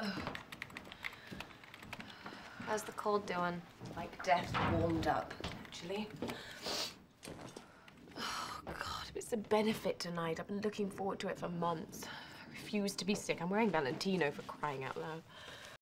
How's the cold doing? Like death warmed up, actually. Oh, God, it's a benefit tonight. I've been looking forward to it for months. I refuse to be sick. I'm wearing Valentino for crying out loud.